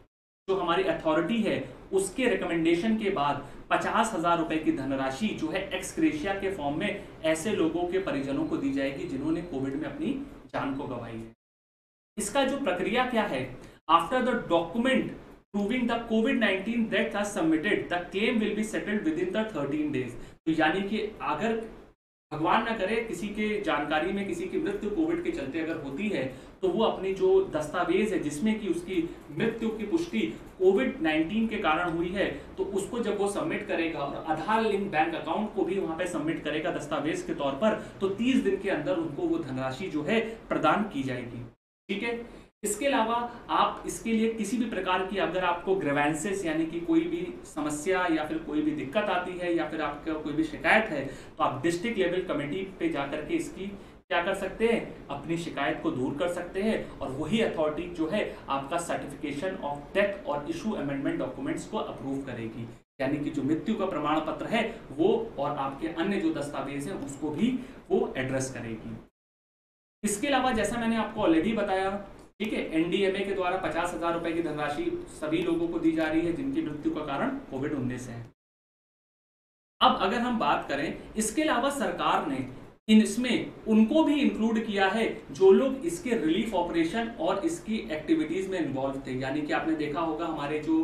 Speaker 1: जो हमारी अथॉरिटी है उसके रिकमेंडेशन के बाद 50,000 रुपए की धनराशि जो है एक्स ग्रेशिया के फॉर्म में ऐसे लोगों के परिजनों को दी जाएगी जिन्होंने कोविड में अपनी जान को गंवाई है। इसका जो प्रक्रिया क्या है, after the document proving the कोविड-19 that are submitted the claim will be settled within the 13 days. तो यानी कि अगर भगवान ना करे किसी के जानकारी में किसी की मृत्यु कोविड के चलते अगर होती है तो वो अपनी जो दस्तावेज है जिसमें कि उसकी मृत्यु की पुष्टि कोविड-19 के कारण हुई है तो उसको जब वो सबमिट करेगा और आधार लिंक बैंक अकाउंट को भी वहां पे सबमिट करेगा दस्तावेज के तौर पर, तो 30 दिन के अंदर उनको वो धनराशि जो है प्रदान की जाएगी। ठीक है। इसके अलावा आप इसके लिए किसी भी प्रकार की अगर आपको ग्रेवेंसेस यानी कि कोई भी समस्या या फिर कोई भी दिक्कत आती है या फिर आपका कोई भी शिकायत है तो आप डिस्ट्रिक्ट लेवल कमेटी पे जाकर के इसकी क्या कर सकते हैं, अपनी शिकायत को दूर कर सकते हैं और वही अथॉरिटी जो है आपका सर्टिफिकेशन ऑफ डेथ और इशू अमेंडमेंट डॉक्यूमेंट्स को अप्रूव करेगी। यानी कि जो मृत्यु का प्रमाण पत्र है वो और आपके अन्य जो दस्तावेज है उसको भी वो एड्रेस करेगी। इसके अलावा जैसा मैंने आपको ऑलरेडी बताया, ठीक है, एनडीएमए के द्वारा 50,000 रुपए की धनराशि सभी लोगों को दी जा रही है जिनकी मृत्यु का कारण कोविड-19 है। अब अगर हम बात करें, इसके अलावा सरकार ने इसमें उनको भी इंक्लूड किया है जो लोग इसके रिलीफ ऑपरेशन और इसकी एक्टिविटीज में इन्वॉल्व थे। यानी कि आपने देखा होगा हमारे जो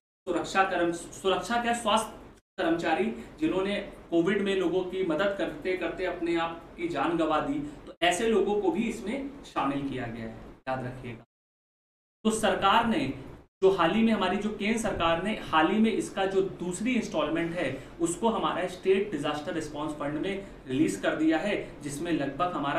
Speaker 1: स्वास्थ्य कर्मचारी जिन्होंने कोविड में लोगों की मदद करते करते अपने आप की जान गंवा दी, तो ऐसे लोगों को भी इसमें शामिल किया गया है, याद रखिएगा। तो सरकार ने जो हाल ही में हमारी जो केंद्र सरकार ने हाल ही में इसका जो दूसरी इंस्टॉलमेंट है उसको हमारा स्टेट डिजास्टर रिस्पांस फंड में रिलीज कर दिया है, जिसमें लगभग हमारा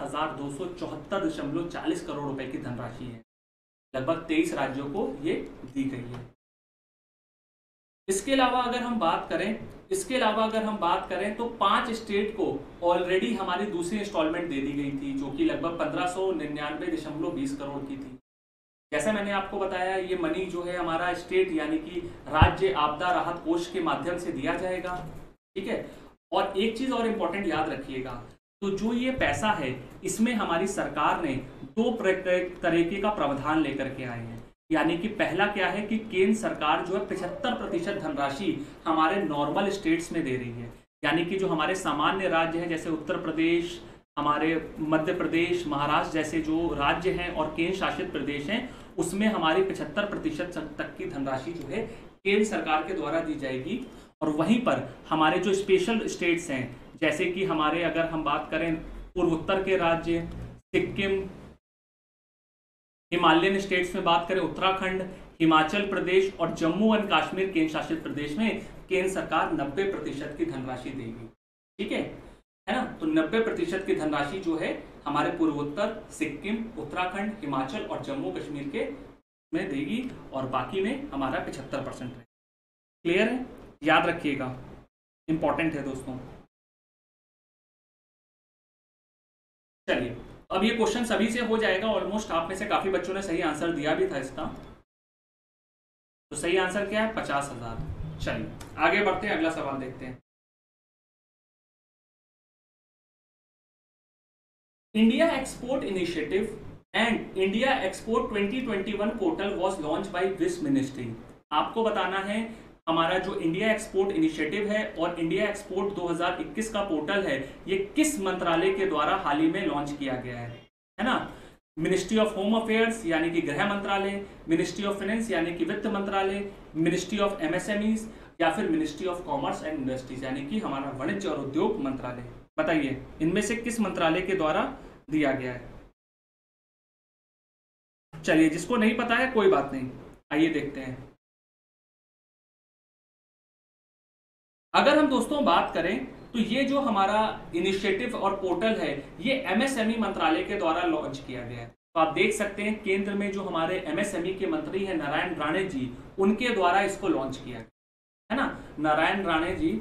Speaker 1: 7,274.40 करोड़ रुपए की धनराशि है। लगभग 23 राज्यों को ये दी गई है। इसके अलावा अगर हम बात करें तो 5 स्टेट को ऑलरेडी हमारी दूसरी इंस्टॉलमेंट दे दी गई थी जो कि लगभग 1599.20 करोड़ की थी। जैसा मैंने आपको बताया ये मनी जो है हमारा स्टेट यानी कि राज्य आपदा राहत कोष के माध्यम से दिया जाएगा। ठीक है। और एक चीज और इम्पोर्टेंट याद रखिएगा, तो जो ये पैसा है इसमें हमारी सरकार ने 2 तरीके का प्रावधान लेकर के आए हैं। यानी कि पहला क्या है कि केंद्र सरकार जो है 75% धनराशि हमारे नॉर्मल स्टेट्स में दे रही है। यानी कि जो हमारे सामान्य राज्य हैं जैसे उत्तर प्रदेश, हमारे मध्य प्रदेश, महाराष्ट्र जैसे जो राज्य हैं और केंद्र शासित प्रदेश हैं उसमें हमारी 75% तक की धनराशि जो है केंद्र सरकार के द्वारा दी जाएगी। और वहीं पर हमारे जो स्पेशल स्टेट्स हैं जैसे कि हमारे अगर हम बात करें पूर्वोत्तर के राज्य सिक्किम, हिमालयन स्टेट्स में बात करें उत्तराखंड, हिमाचल प्रदेश और जम्मू एंड कश्मीर केंद्र शासित प्रदेश में केंद्र सरकार 90% की धनराशि देगी। ठीक है ना। तो 90% की धनराशि जो है हमारे पूर्वोत्तर, सिक्किम, उत्तराखंड, हिमाचल और जम्मू कश्मीर के में देगी और बाकी में हमारा 75% है। क्लियर है, याद रखिएगा, इंपॉर्टेंट है दोस्तों। चलिए अब ये क्वेश्चन सभी से हो जाएगा ऑलमोस्ट। आप में से काफी बच्चों ने सही आंसर दिया भी था इसका। तो सही आंसर क्या है? 50,000। चलिए आगे बढ़ते हैं, अगला सवाल देखते हैं। India export initiative and India export 2021 portal was launch by which ministry. आपको बताना है हमारा जो इंडिया एक्सपोर्ट इनिशिएटिव है और इंडिया एक्सपोर्ट 2021 का पोर्टल है ये किस मंत्रालय के द्वारा हाल ही में लॉन्च किया गया है ना। मिनिस्ट्री ऑफ होम अफेयर्स यानी कि गृह मंत्रालय, मिनिस्ट्री ऑफ फाइनेंस यानी कि वित्त मंत्रालय, मिनिस्ट्री ऑफ एमएसएमईज या फिर ministry of commerce and industries यानी कि हमारा वाणिज्य और उद्योग मंत्रालय। बताइए इनमें से किस मंत्रालय के द्वारा दिया गया है। चलिए जिसको नहीं पता है कोई बात नहीं, आइए देखते हैं। अगर हम दोस्तों बात करें तो ये जो हमारा इनिशिएटिव और पोर्टल है ये एमएसएमई मंत्रालय के द्वारा लॉन्च किया गया है। तो आप देख सकते हैं केंद्र में जो हमारे एमएसएमई के मंत्री हैं नारायण राणे जी, उनके द्वारा इसको लॉन्च किया गया है ना। नारायण राणे जी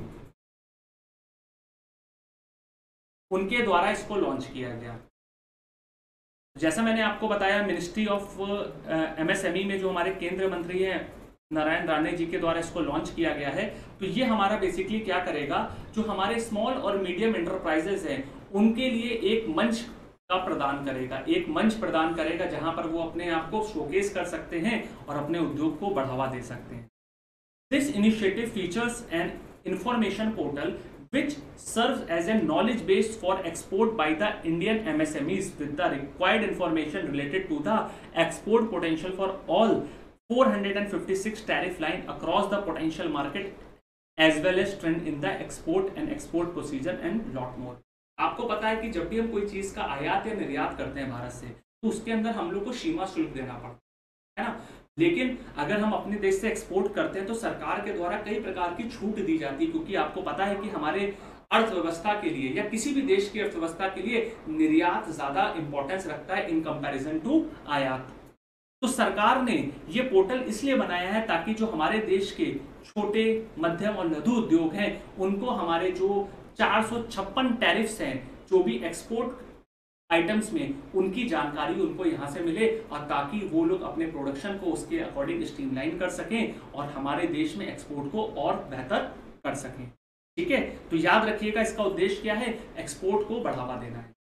Speaker 1: उनके द्वारा इसको लॉन्च किया गया। जैसा मैंने आपको बताया मिनिस्ट्री ऑफ एमएसएमई में जो हमारे केंद्रीय मंत्री हैं नारायण राणे जी के द्वारा इसको लॉन्च किया गया है। तो ये हमारा बेसिकली क्या करेगा, जो हमारे स्मॉल और मीडियम एंटरप्राइजेस हैं उनके लिए एक मंच का प्रदान करेगा, एक मंच प्रदान करेगा जहां पर वो अपने आप को शोकेस कर सकते हैं और अपने उद्योग को बढ़ावा दे सकते हैं। This initiative features an information portal which serves as a knowledge base for export by the Indian MSMEs with the required information related to the export potential for all 456 tariff line across the potential market as well as trend in the export and export procedure and lot more। आपको पता है कि जब भी हम कोई चीज का आयात या निर्यात करते हैं भारत से, तो उसके अंदर हम लोग को सीमा शुल्क देना पड़ता है ना। लेकिन अगर हम अपने देश से एक्सपोर्ट करते हैं तो सरकार के द्वारा कई प्रकार की छूट दी जाती है, क्योंकि आपको पता है कि हमारे अर्थव्यवस्था के लिए या किसी भी देश की अर्थव्यवस्था के लिए निर्यात ज्यादा इंपॉर्टेंस रखता है इन कंपैरिजन टू आयात। तो सरकार ने ये पोर्टल इसलिए बनाया है ताकि जो हमारे देश के छोटे, मध्यम और लघु उद्योग हैं उनको हमारे जो 456 टैरिफ्स हैं जो भी एक्सपोर्ट आइटम्स में, उनकी जानकारी उनको यहां से मिले और ताकि वो लोग अपने प्रोडक्शन को उसके अकॉर्डिंग स्ट्रीमलाइन कर सकें और हमारे देश में एक्सपोर्ट को और बेहतर कर सकें। ठीक है, तो याद रखिएगा इसका उद्देश्य क्या है, एक्सपोर्ट को बढ़ावा देना है।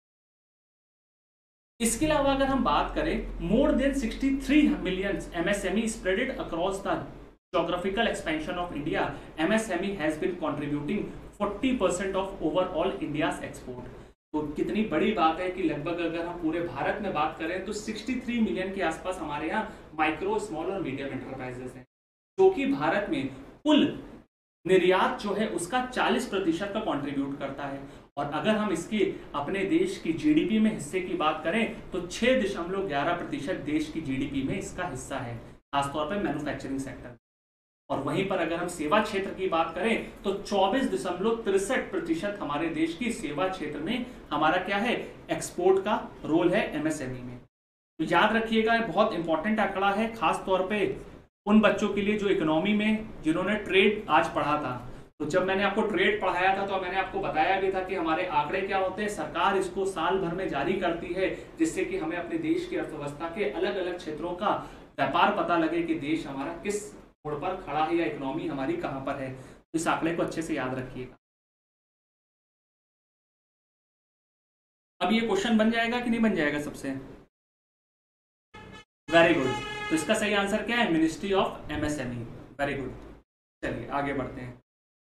Speaker 1: इसके अलावा अगर हम बात करें, more than 63 million MSME spreaded across the geographical expansion of India, MSME has been contributing 40% of overall India's export। तो कितनी बड़ी बात है कि लगभग अगर हम पूरे भारत में बात करें तो 63 मिलियन के आसपास हमारे यहाँ माइक्रो, स्मॉल और मीडियम एंटरप्राइजेस हैं, जो कि भारत में कुल निर्यात जो है उसका 40% का कंट्रीब्यूट करता है। और अगर हम इसके अपने देश की जीडीपी में हिस्से की बात करें तो 6.11% देश की जीडीपी में इसका हिस्सा है, खासतौर पर मैन्युफैक्चरिंग सेक्टर। और वहीं पर अगर हम सेवा क्षेत्र की बात करें तो 24.63% हमारे देश की सेवा क्षेत्र में हमारा क्या है, एक्सपोर्ट का रोल है एमएसएमई में। तो याद रखिएगा बहुत इंपॉर्टेंट आंकड़ा है, खास तौर पे उन बच्चों के लिए जो इकोनॉमी में जिन्होंने ट्रेड आज पढ़ा था। तो जब मैंने आपको ट्रेड पढ़ाया था तो मैंने आपको बताया भी था कि हमारे आंकड़े क्या होते हैं, सरकार इसको साल भर में जारी करती है जिससे कि हमें अपने देश की अर्थव्यवस्था के अलग अलग क्षेत्रों का व्यापार पता लगे कि देश हमारा किस मोड़ पर खड़ा है या इकोनॉमी हमारी कहां पर है। तो इस आंकड़े को अच्छे से याद रखिएगा। अब ये क्वेश्चन बन जाएगा कि नहीं बन जाएगा सबसे? Very good. तो इसका सही आंसर क्या है, ministry of MSME. Very good. चलिए आगे बढ़ते हैं।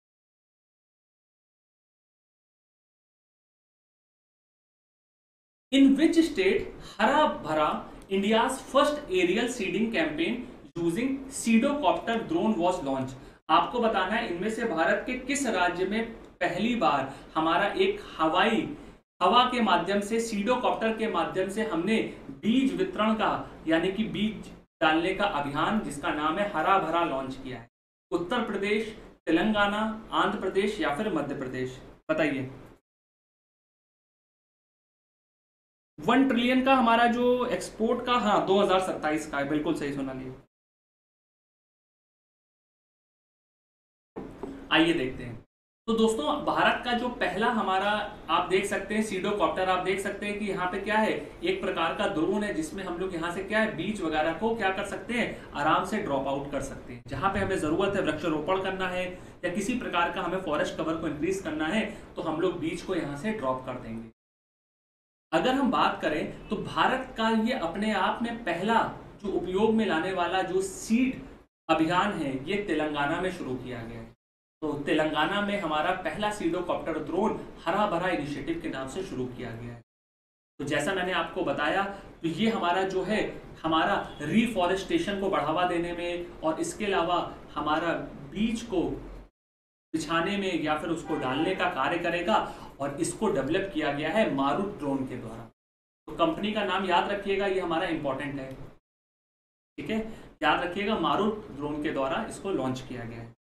Speaker 1: In which state Hara Bhara India's first aerial seeding campaign using seedcopter drone was launch. आपको बताना है इनमें से भारत के किस राज्य में पहली बार हमारा एक हवा के माध्यम से, सीडोकॉप्टर के माध्यम से हमने बीज वितरण का यानी कि बीज डालने का अभियान जिसका नाम है हरा भरा लॉन्च किया है। उत्तर प्रदेश, तेलंगाना, आंध्र प्रदेश या फिर मध्य प्रदेश, बताइए। 1 ट्रिलियन का हमारा जो एक्सपोर्ट का, हाँ 2027 का है, बिल्कुल सही सुना लिया। आइए देखते हैं। तो दोस्तों भारत का जो पहला हमारा आप देख सकते हैं सीडोकॉप्टर, आप देख सकते हैं कि यहाँ पे क्या है, एक प्रकार का ड्रोन है जिसमें हम लोग यहाँ से क्या है बीज वगैरह को क्या कर सकते हैं, आराम से ड्रॉप आउट कर सकते हैं। जहां पे हमें जरूरत है वृक्षारोपण करना है या किसी प्रकार का हमें फॉरेस्ट कवर को इंक्रीज करना है तो हम लोग बीज को यहाँ से ड्रॉप कर देंगे। अगर हम बात करें तो भारत का ये अपने आप में पहला जो उपयोग में लाने वाला जो सीड अभियान है ये तेलंगाना में शुरू किया गया है। तो तेलंगाना में हमारा पहला सीडोकॉप्टर ड्रोन हरा भरा इनिशिएटिव के नाम से शुरू किया गया है। तो जैसा मैंने आपको बताया तो ये हमारा जो है हमारा रिफॉरेस्टेशन को बढ़ावा देने में और इसके अलावा हमारा बीज को बिछाने में या फिर उसको डालने का कार्य करेगा और इसको डेवलप किया गया है मारुत ड्रोन के द्वारा। तो कंपनी का नाम याद रखिएगा, ये हमारा इंपॉर्टेंट है, ठीक है, याद रखिएगा मारुत ड्रोन के द्वारा इसको लॉन्च किया गया है।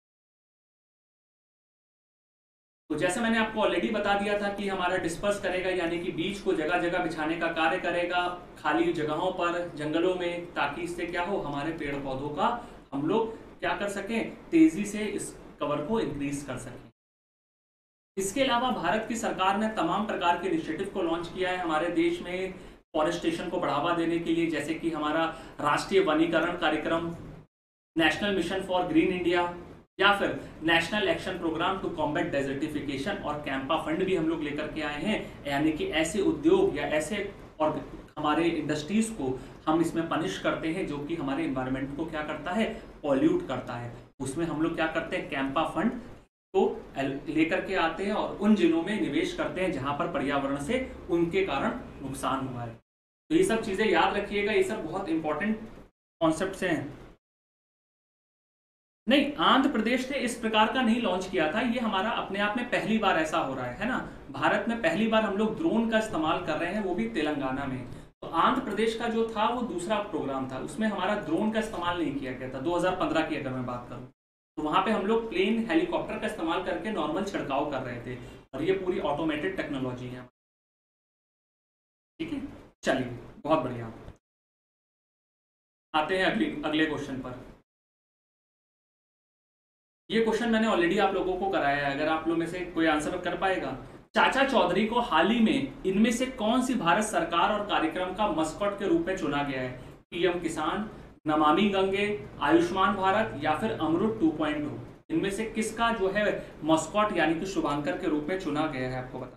Speaker 1: तो जैसे मैंने आपको ऑलरेडी बता दिया था कि हमारा डिस्पर्स करेगा यानी कि बीज को जगह जगह बिछाने का कार्य करेगा खाली जगहों पर, जंगलों में, ताकि इससे क्या हो हमारे पेड़ पौधों का हम लोग क्या कर सकें, तेजी से इस कवर को इंक्रीज कर सकें। इसके अलावा भारत की सरकार ने तमाम प्रकार के इनिशिएटिव को लॉन्च किया है हमारे देश में फॉरेस्टेशन को बढ़ावा देने के लिए, जैसे कि हमारा राष्ट्रीय वनीकरण कार्यक्रम, national mission for green India, या फिर national action programme to combat desertification और कैंपा फंड भी हम लोग लेकर के आए हैं, यानी कि ऐसे उद्योग या ऐसे और हमारे इंडस्ट्रीज को हम इसमें पनिश करते हैं जो कि हमारे इन्वायरमेंट को क्या करता है, पॉल्यूट करता है। उसमें हम लोग क्या करते हैं, कैंपा फंड को लेकर के आते हैं और उन जिलों में निवेश करते हैं जहां पर पर्यावरण से उनके कारण नुकसान हुआ है। तो ये सब चीजें याद रखिएगा, ये सब बहुत इंपॉर्टेंट कॉन्सेप्ट्स हैं। नहीं, आंध्र प्रदेश ने इस प्रकार का नहीं लॉन्च किया था, ये हमारा अपने आप में पहली बार ऐसा हो रहा है ना। भारत में पहली बार हम लोग ड्रोन का इस्तेमाल कर रहे हैं, वो भी तेलंगाना में। तो आंध्र प्रदेश का जो था वो दूसरा प्रोग्राम था, उसमें हमारा ड्रोन का इस्तेमाल नहीं किया गया था। 2015 की अगर मैं बात करूं तो वहां पे हम लोग प्लेन हेलीकॉप्टर का इस्तेमाल करके नॉर्मल छिड़काव कर रहे थे, और ये पूरी ऑटोमेटेड टेक्नोलॉजी है। ठीक है, चलिए बहुत बढ़िया, आते हैं अगले क्वेश्चन पर। ये क्वेश्चन मैंने ऑलरेडी आप लोगों को कराया है, अगर आप लोग में से कोई आंसर कर पाएगा। चाचा चौधरी को हाल ही में इनमें से कौन सी भारत सरकार और कार्यक्रम का मस्कट के रूप में चुना गया है? पीएम किसान, नमामि गंगे, आयुष्मान भारत या फिर अमृत 2.0? इनमें से किसका जो है मस्कट यानी कि शुभांकर के रूप में चुना गया है, आपको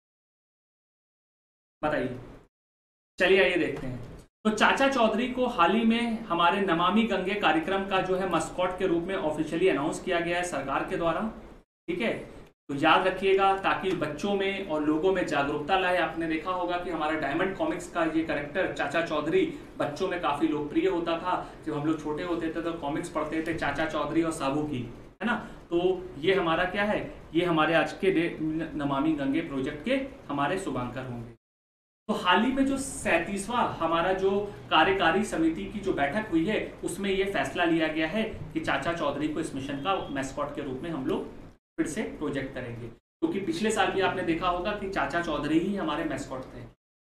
Speaker 1: बताइए। चलिए आइए देखते हैं। तो चाचा चौधरी को हाल ही में हमारे नमामि गंगे कार्यक्रम का जो है मस्कॉट के रूप में ऑफिशियली अनाउंस किया गया है सरकार के द्वारा। ठीक है, तो याद रखिएगा ताकि बच्चों में और लोगों में जागरूकता लाए। आपने देखा होगा कि हमारा डायमंड कॉमिक्स का ये कैरेक्टर चाचा चौधरी बच्चों में काफी लोकप्रिय होता था। जब हम लोग छोटे होते थे तो कॉमिक्स पढ़ते थे चाचा चौधरी और साबू की, है ना। तो ये हमारा क्या है, ये हमारे आज के नमामि गंगे प्रोजेक्ट के हमारे शुभांकर होंगे। तो हाल ही में जो 37वां हमारा जो कार्यकारी समिति की जो बैठक हुई है उसमें यह फैसला लिया गया है कि चाचा चौधरी को इस मिशन का मैस्कॉट के रूप में हम लोग फिर से प्रोजेक्ट करेंगे, क्योंकि पिछले साल भी आपने देखा होगा कि चाचा चौधरी ही हमारे मैस्कॉट थे।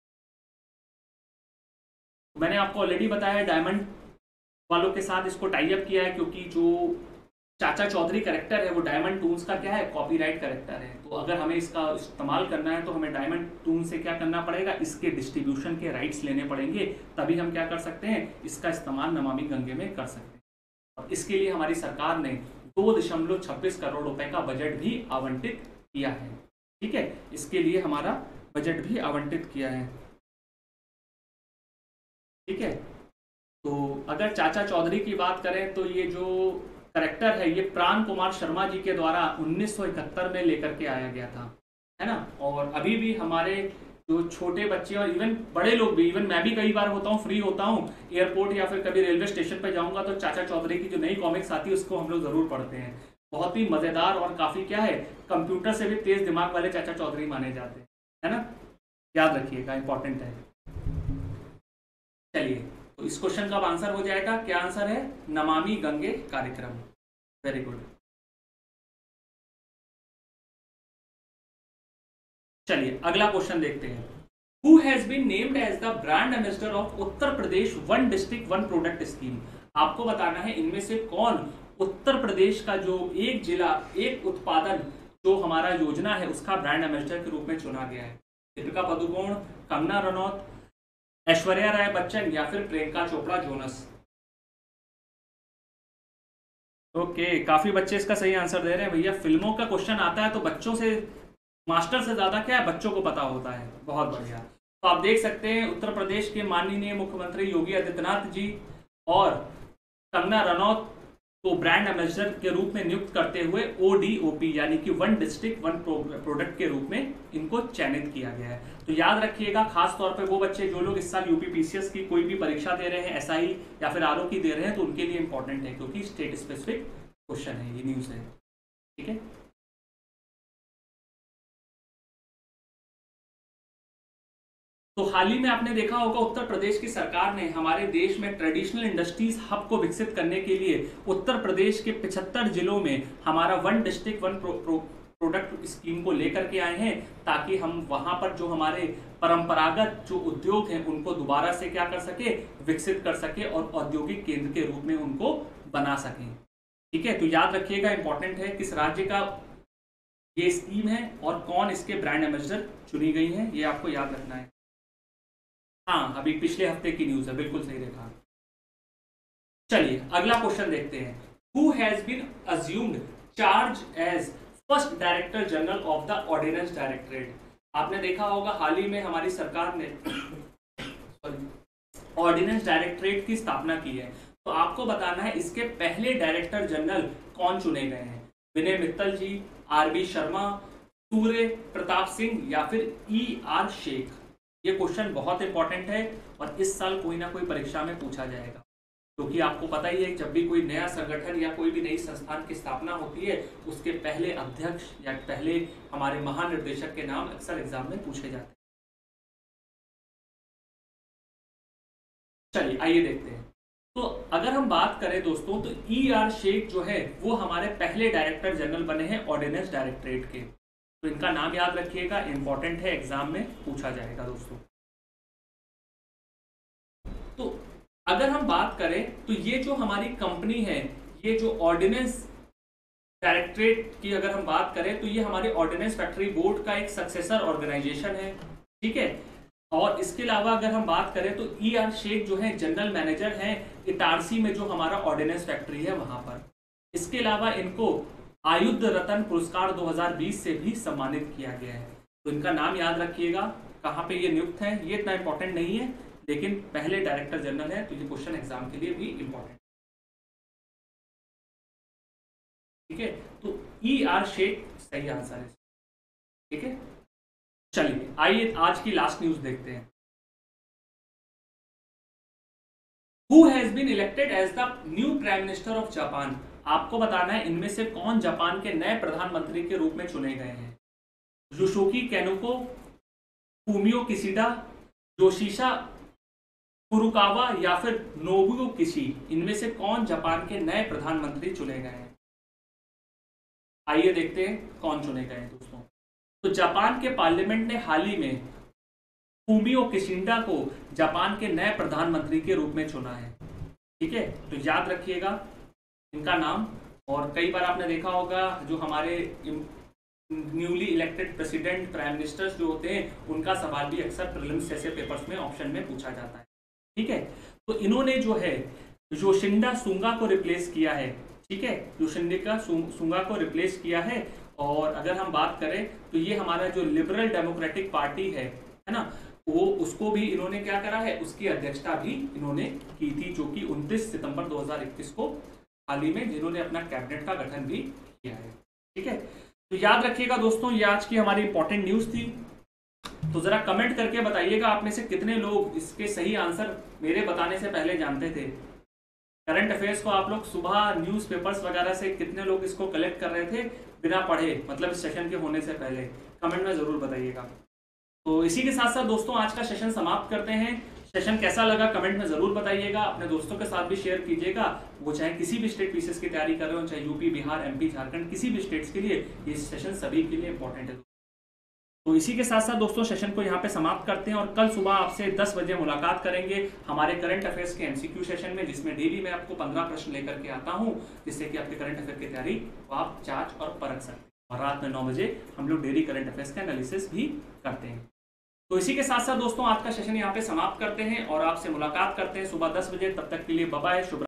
Speaker 1: मैंने आपको ऑलरेडी बताया डायमंड वालों के साथ इसको टाई अप किया है, क्योंकि जो चाचा चौधरी कैरेक्टर है वो डायमंड टून्स का क्या है, कॉपीराइट कैरेक्टर है। तो अगर हमें इसका इस्तेमाल करना है तो हमें डायमंड टून से क्या करना पड़ेगा, इसके डिस्ट्रीब्यूशन के राइट्स लेने पड़ेंगे, तभी हम क्या कर सकते हैं, इसका इस्तेमाल नमामि गंगे में कर सकते हैं। और इसके लिए हमारी सरकार ने 2.26 करोड़ रुपए का बजट भी आवंटित किया है। ठीक है, इसके लिए हमारा बजट भी आवंटित किया है। ठीक है, तो अगर चाचा चौधरी की बात करें तो ये जो करेक्टर है ये प्राण कुमार शर्मा जी के द्वारा 1971 में लेकर के आया गया था, है ना। और अभी भी हमारे जो छोटे बच्चे और इवन बड़े लोग भी, इवन मैं भी कई बार होता हूँ, फ्री होता हूँ एयरपोर्ट या फिर कभी रेलवे स्टेशन पर जाऊंगा तो चाचा चौधरी की जो नई कॉमिक्स आती है उसको हम लोग जरूर पढ़ते हैं। बहुत ही मजेदार और काफी क्या है, कंप्यूटर से भी तेज दिमाग वाले चाचा चौधरी माने जाते हैं, है ना। याद रखिएगा, इंपॉर्टेंट है। चलिए, तो इस क्वेश्चन का आंसर हो जाएगा, क्या आंसर है, नमामि गंगे कार्यक्रम। Very good. चलिए अगला क्वेश्चन देखते हैं। Who has been named as the brand ambassador of Uttar Pradesh one district one product scheme? आपको बताना है इनमें से कौन उत्तर प्रदेश का जो एक जिला एक उत्पादन जो हमारा योजना है उसका ब्रांड एम्बेसडर के रूप में चुना गया है। दीपिका पादुकोण, कंगना रनौत, ऐश्वर्या राय बच्चन या फिर प्रियंका चोपड़ा जोनस? ओके, काफी बच्चे इसका सही आंसर दे रहे हैं। भैया फिल्मों का क्वेश्चन आता है तो बच्चों से, मास्टर से ज्यादा क्या है, बच्चों को पता होता है। बहुत बढ़िया। तो आप देख सकते हैं उत्तर प्रदेश के माननीय मुख्यमंत्री योगी आदित्यनाथ जी और कंगना रनौत को ब्रांड एम्बेसडर के रूप में नियुक्त करते हुए ODOP यानी कि वन डिस्ट्रिक्ट वन प्रोडक्ट के रूप में इनको चयनित किया गया है। तो याद रखिएगा, खास तौर पे वो बच्चे जो लोग इस साल यूपीपीसीएस की कोई भी परीक्षा दे रहे हैं, SI या फिर RO की दे रहे हैं, तो उनके लिए इंपॉर्टेंट है क्योंकि स्टेट स्पेसिफिक क्वेश्चन है, ये न्यूज है। ठीक है, तो हाल ही में आपने देखा होगा उत्तर प्रदेश की सरकार ने हमारे देश में ट्रेडिशनल इंडस्ट्रीज हब को विकसित करने के लिए उत्तर प्रदेश के 75 जिलों में हमारा one district one product scheme को लेकर के आए हैं, ताकि हम वहां पर जो हमारे परंपरागत जो उद्योग हैं उनको दोबारा से क्या कर सके, विकसित कर सके और औद्योगिक केंद्र के रूप में उनको बना सकें। ठीक है, तो याद रखिएगा, इंपॉर्टेंट है किस राज्य का ये स्कीम है और कौन इसके ब्रांड एम्बेसडर चुनी गई है, ये आपको याद रखना है। हाँ, अभी पिछले हफ्ते की न्यूज है, बिल्कुल सही देखा। चलिए अगला क्वेश्चन देखते हैं। Who has been assumed charge as first director general of the ordnance directorate. आपने देखा होगा हाल ही में हमारी सरकार ने ऑर्डिनेंस डायरेक्टरेट की स्थापना की है, तो आपको बताना है इसके पहले डायरेक्टर जनरल कौन चुने गए हैं। विनय मित्तल जी, आरबी शर्मा, सूर्य प्रताप सिंह या फिर ER शेख। ये क्वेश्चन बहुत इंपॉर्टेंट है और इस साल कोई ना कोई परीक्षा में पूछा जाएगा, क्योंकि आपको पता ही है जब भी कोई नया संगठन या कोई भी नई संस्थान की स्थापना होती है उसके पहले अध्यक्ष या पहले हमारे महानिर्देशक के नाम अक्सर एग्जाम में पूछे जाते हैं। चलिए आइए देखते हैं। तो अगर हम बात करें दोस्तों तो ER शेख जो है वो हमारे पहले डायरेक्टर जनरल बने हैं ऑर्डिनेंस डायरेक्टरेट के, तो इनका नाम याद रखिएगा, इंपॉर्टेंट है, एग्जाम में पूछा जाएगा दोस्तों। तो अगर हम बात करें तो ये जो हमारी कंपनी है, ये जो ऑर्डिनेंस डायरेक्टरेट की अगर हम बात करें तो ये हमारे ऑर्डिनेंस फैक्ट्री बोर्ड का एक सक्सेसर ऑर्गेनाइजेशन है, ठीक है। और इसके अलावा अगर हम बात करें तो ER शेख जो है जनरल मैनेजर हैं इटारसी में जो हमारा ऑर्डिनेंस फैक्ट्री है वहां पर। इसके अलावा इनको आयुध रत्न पुरस्कार 2020 से भी सम्मानित किया गया है, तो इनका नाम याद रखिएगा। कहाँ पे ये नियुक्त है ये इतना इंपॉर्टेंट नहीं है, लेकिन पहले डायरेक्टर जनरल है, तो ये क्वेश्चन एग्जाम के लिए भी इंपॉर्टेंट, ठीक है। तो ER शेख सही आंसर है, ठीक है। चलिए आइए आज की लास्ट न्यूज देखते हैं। Who has been elected as the new prime minister of Japan. आपको बताना है इनमें से कौन जापान के नए प्रधानमंत्री के रूप में चुने गए हैं। योशिकी कैनुको, फूमियो किशिडा, योशिहिसा फुरुकावा या फिर नोबुओ किशी, इनमें से कौन जापान के नए प्रधानमंत्री चुने गए हैं। आइए देखते हैं कौन चुने गए हैं दोस्तों। तो जापान के पार्लियामेंट ने हाल ही में फूमियो किशिडा को जापान के नए प्रधानमंत्री के रूप में चुना है, ठीक है। तो याद रखिएगा इनका नाम। और कई बार आपने देखा होगा जो हमारे newly elected president prime ministers जो होते हैं उनका सवाल भी अक्सर प्रीलिम्स जैसे पेपर्स में ऑप्शन में पूछा जाता है, ठीक है। तो इन्होंने जो है योशिहिदा सुगा को रिप्लेस किया है, ठीक है, योशिहिदा सुगा को रिप्लेस किया है। और अगर हम बात करें तो ये हमारा जो लिबरल डेमोक्रेटिक पार्टी है ना, वो उसको भी इन्होंने क्या करा है, उसकी अध्यक्षता भी इन्होंने की थी, जो कि 29 सितंबर 2021 को हाल ही में जिन्होंने अपना कैबिनेट का गठन भी किया है, ठीक है। तो याद रखिएगा दोस्तों ये आज की हमारी इंपॉर्टेंट न्यूज थी। तो जरा कमेंट करके बताइएगा आप में से कितने लोग इसके सही आंसर मेरे बताने से पहले जानते थे। करंट अफेयर्स को आप लोग सुबह न्यूज़पेपर्स वगैरह से कितने लोग इसको कलेक्ट कर रहे थे बिना पढ़े, मतलब इस सेशन के होने से पहले, कमेंट में जरूर बताइएगा। तो इसी के साथ साथ दोस्तों आज का सेशन समाप्त करते हैं। सेशन कैसा लगा कमेंट में जरूर बताइएगा, अपने दोस्तों के साथ भी शेयर कीजिएगा, वो चाहे किसी भी स्टेट पीसीएस की तैयारी कर रहे हो, चाहे यूपी, बिहार, MP, झारखंड, किसी भी स्टेट्स के लिए ये सेशन सभी के लिए इंपॉर्टेंट है। तो इसी के साथ साथ दोस्तों सेशन को यहाँ पे समाप्त करते हैं और कल सुबह आपसे 10 बजे मुलाकात करेंगे हमारे करंट अफेयर्स के MCQ सेशन में, जिसमें डेली मैं आपको 15 प्रश्न लेकर के आता हूँ, जिससे कि आपके करंट अफेयर की तैयारी को आप जांच और परख सकते हैं। और रात में 9 बजे हम लोग डेली करंट अफेयर्स का एनालिसिस भी करते हैं। तो इसी के साथ साथ दोस्तों आज का सेशन यहाँ पे समाप्त करते हैं और आपसे मुलाकात करते हैं सुबह 10 बजे। तब तक के लिए बाय बाय, शुभ